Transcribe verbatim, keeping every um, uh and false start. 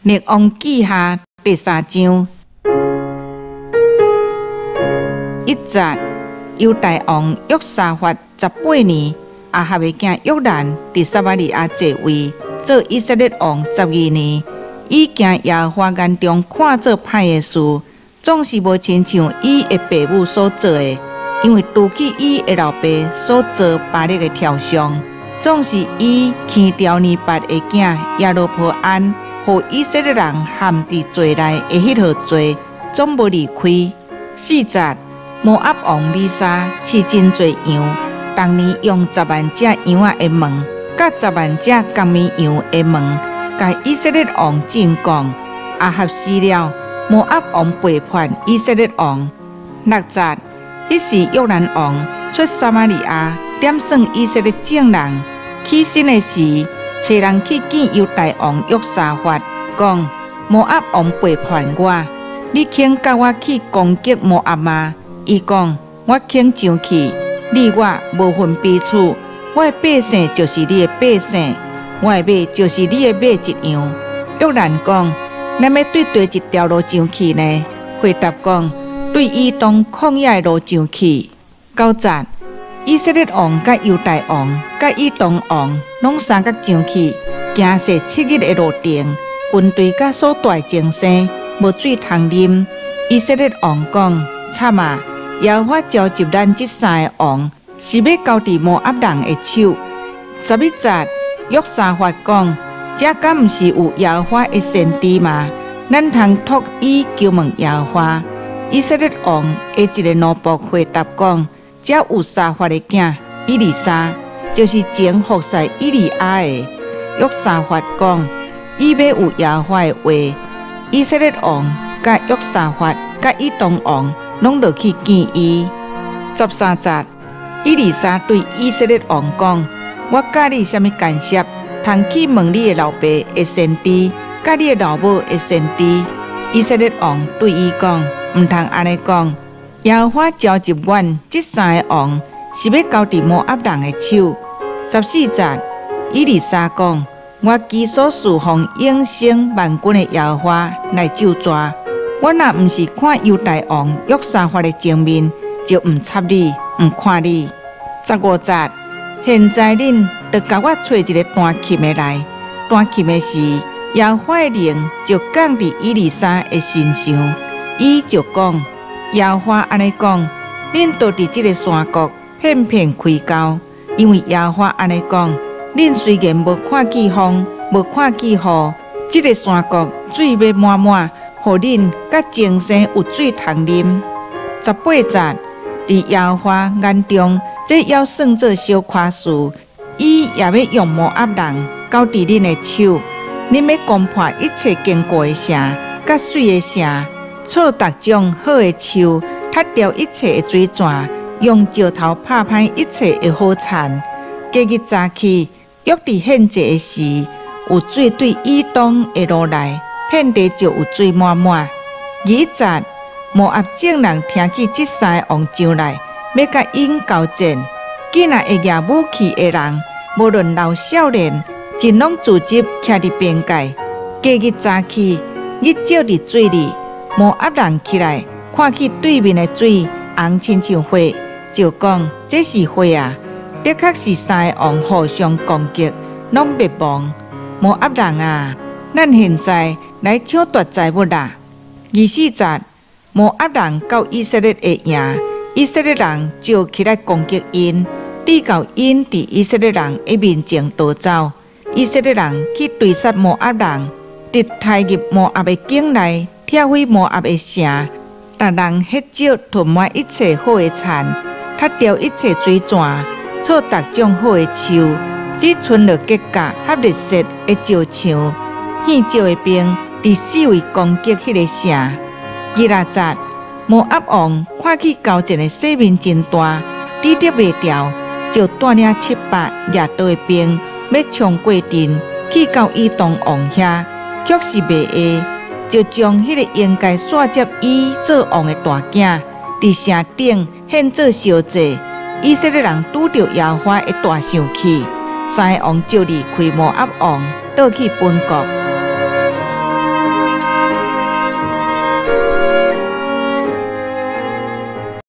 列王记下第三章。一節，猶大王約沙法十八年，亞哈嘅囝約蘭佇撒瑪利亞即位，做以色列王十二年。伊行耶和華眼中看做歹嘅事，總是無親像伊嘅父母所做嘅，因為拄起伊嘅老爸所做巴力嘅雕像，總是伊牽掉尼拔嘅囝耶羅波安，互以色列人陷佇罪內嘅迄號罪，總無離開。四節，摩押王米沙飼真濟羊，逐年用十萬隻羊仔的毛，甲十萬隻甘米羊的毛，甲以色列王進貢。亞哈死了，摩押王背叛以色列王。六節，迄時約蘭王出撒瑪利亞，點算以色列眾人。起身的時，找人去見猶大王約沙法，講：摩押王背叛我，你肯甲我去攻擊摩押嗎？伊講：我肯上去，你我無分彼此。我的百姓就是你的百姓，我的馬就是你的馬一樣。約蘭講：咱要對對一條路上去呢？回答講：對以東曠野的路上去。九節，以色列王甲猶大王甲以東王攏三角上去，行踅七日的路程，軍隊甲所帶精生，無水通啉。以色列王講：慘啊！耶和華召集咱這三個王，是要交佇摩押人的手。十一節，約沙法講：這敢毋是有耶和華的先知嗎？咱通託伊求問耶和華。以色列王的一個奴僕回答講：這有沙法的囝以利沙，就是前服侍以利亞的。約沙法講：伊要有耶和華的話。以色列王甲約沙法甲以東王攏落去見伊。十三節，以利沙對以色列王講：我教你什麼干涉，通去問你的老爸的先知，甲你的老母的先知。以色列王對伊講：毋通安尼講，耶和華召集阮這三個王，是要交佇摩押人的手。十四節，以利沙講：我基所侍奉永生萬軍的耶和華來咒詛。我若毋是看猶大王約沙法的正面，就毋插你，毋看你。十五節，現在恁就甲我找一個彈琴的來。彈琴的是耶和華的靈就降佇以利沙的身上，伊就講：耶和華安尼講，恁倒佇這個山谷遍遍開交，因為耶和華安尼講，恁雖然無看見風，無看見雨，這個山谷水要滿滿。互恁甲精生有水通啉。十八節，佇耶和華眼中，這要算做小可事，伊也要用摩押人交佇恁的手。恁要攻破一切堅固的城，甲水的城，錯逐種好的樹，踢掉一切的水泉，用石頭拍歹一切的好田。隔日早起，約佇獻祭的時，有水對以東的路來。遍地就有水滿滿。二節，摩押眾人聽見這三個王上來，要甲因交戰。既然會舉武器的人，無論老少年，盡攏聚集徛佇邊界。隔日早起，日照佇水裡，摩押人起來，看去對面的水紅親像火，就講：這是火啊！的確是三個王互相攻擊，攏滅亡。摩押人啊，咱現在來搶奪財物啦！二四節，摩押人到以色列會贏，以色列人就起來攻擊因，抵到因佇以色列人的面前逃走。以色列人去追殺摩押人，直踏入摩押的境內，拆毀摩押的城，逐人喝酒吞沒一切好的田，踢掉一切水泉，錯逐種好的樹，只存了結痂和綠色的石牆。獻石的兵佇四圍攻擊迄個城。二六節，摩押王看去交戰的勢面真大，抵擋袂牢，就帶領七百掠刀的兵，要衝過陣去到以東王遐，卻是袂下，就將迄個應該煞接伊做王的大囝，佇城頂獻做燒祭。以色列人拄着耶和華的大生氣，三個王就離開摩押王，倒去本國。